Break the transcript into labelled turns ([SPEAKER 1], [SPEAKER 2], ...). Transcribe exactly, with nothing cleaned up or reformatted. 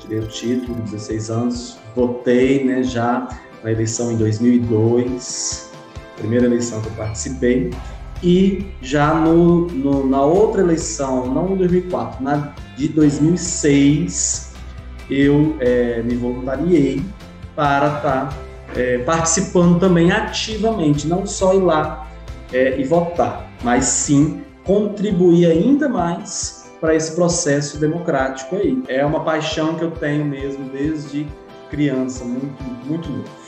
[SPEAKER 1] receber o título, com dezesseis anos, votei, né, já na eleição em dois mil e dois, primeira eleição que eu participei, e já no, no, na outra eleição, não em dois mil e quatro, na de dois mil e seis, eu é, me voluntariei para estar é, participando também ativamente, não só ir lá é, e votar, mas sim contribuir ainda mais para esse processo democrático aí. É uma paixão que eu tenho mesmo desde criança, muito, muito novo.